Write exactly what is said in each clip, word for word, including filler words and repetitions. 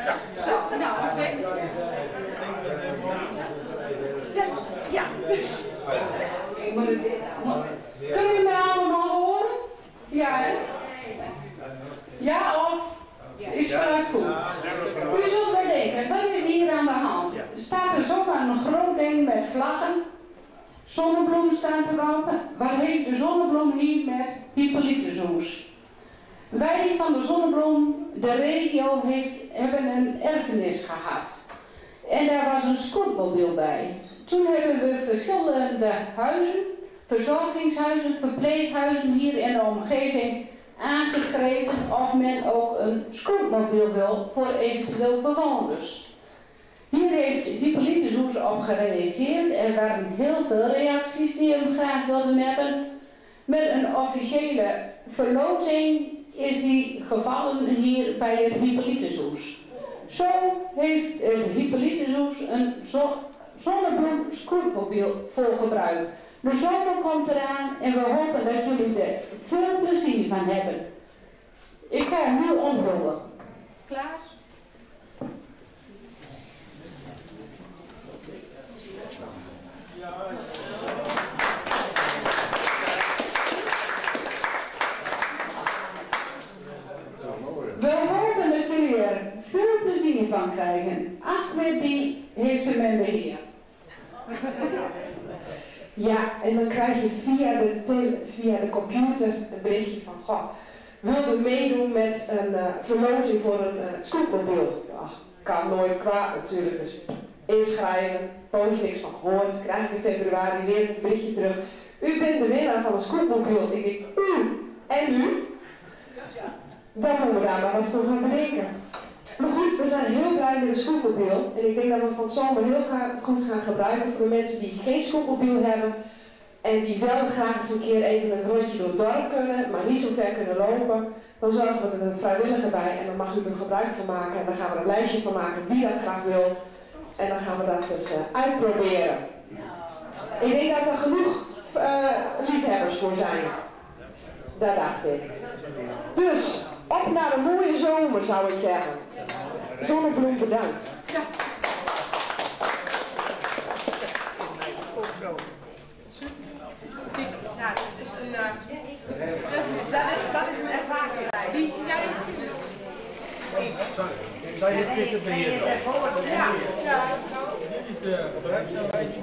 Zo, nou, oké. Ja, ja. Kunnen jullie me allemaal horen? Ja, hè? Ja, of? Is het goed? U zult wel denken, wat is hier aan de hand? Staat er zomaar een groot ding met vlaggen? Zonnebloem staat erop. Wat heeft de zonnebloem hier met Hippolytushoes? Wij van de Zonnebloem, de regio, heeft, hebben een erfenis gehad. En daar was een scootmobiel bij. Toen hebben we verschillende huizen, verzorgingshuizen, verpleeghuizen hier in de omgeving aangeschreven of men ook een scootmobiel wil voor eventueel bewoners. Hier heeft Hippolytushoes op gereageerd. Er waren heel veel reacties die hem graag wilden hebben. Met een officiële verloting is hij gevallen hier bij het Hippolytushoes. Zo heeft het Hippolytushoes een zonnebloem scootmobiel voor gebruik. De zomer komt eraan en we hopen dat jullie er veel plezier van hebben. Ik ga hem nu onthullen. Klaas? We hopen dat jullie er veel plezier van krijgen. Astrid die heeft hem in beheer. Ja, en dan krijg je via de, tele, via de computer een berichtje van, goh, wil je meedoen met een uh, verloting voor een uh, scootmobiel? Ja, kan nooit kwaad natuurlijk, dus inschrijven, post niks van gehoord, krijg je in februari weer een berichtje terug. U bent de winnaar van een scootmobiel. Ik denk, u en u? Dan moeten we daar maar wat voor gaan bedenken. Maar goed, we zijn heel blij met de scootmobiel. En ik denk dat we van het zomer heel goed gaan gebruiken voor de mensen die geen scootmobiel hebben. En die wel graag eens een keer even een rondje door het dorp kunnen, maar niet zo ver kunnen lopen. Dan zorgen we er een vrijwilliger bij en dan mag u er gebruik van maken. En dan gaan we er een lijstje van maken wie dat graag wil. En dan gaan we dat eens uh, uitproberen. Ik denk dat er genoeg uh, liefhebbers voor zijn. Daar dacht ik. Dus, op naar een mooie zomer zou ik zeggen. Zonnebloem bedankt. Ja. Ja, dat is een, uh, dat, is, dat is een ervaring. Die jij hebt zien. Zou je dit beheer doen? Ja. Ja. Dit is de gebruiksaanwijzing.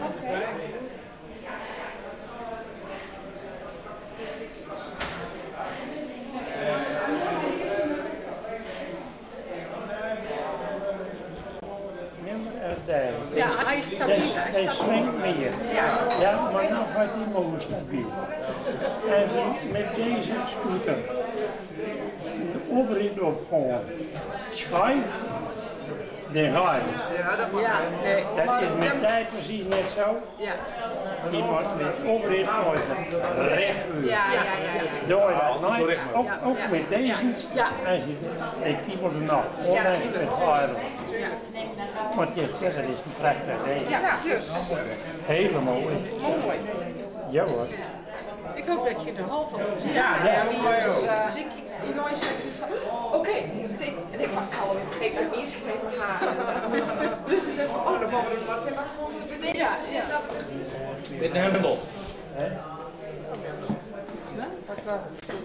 Ja, hij is stabiel. Hij swingt meer. Ja. Ja, maar nog wordt hij mooi stabiel. En met deze scooter, de overheid op gewoon schuif, de rij. Ja, dat mag. Ja, nee. Dat is met tijd precies net zo. Ja. Iemand met overheid gooit recht uur. Ja, ja, ja. Door dat nooit, ook, ook ja. met deze, ja. en ik kiepel er nog, ondanks met garen. Ja. Want je zegt, het is een prachtig idee. Ja, dus. Helemaal mooi. Mooi. Ja hoor. Ik hoop dat je er half van ziet. Ja, ja, ja, wie ja, is, ja. uh, dus ik, die nooit zegt van, oké, okay, en ik was het al even vergeten dat ik ingeschreven had. Dus ze zei van, oh, dan mogen we wat zijn wat gewoon bedenken. Ja, ja. Met een helm op. Ja?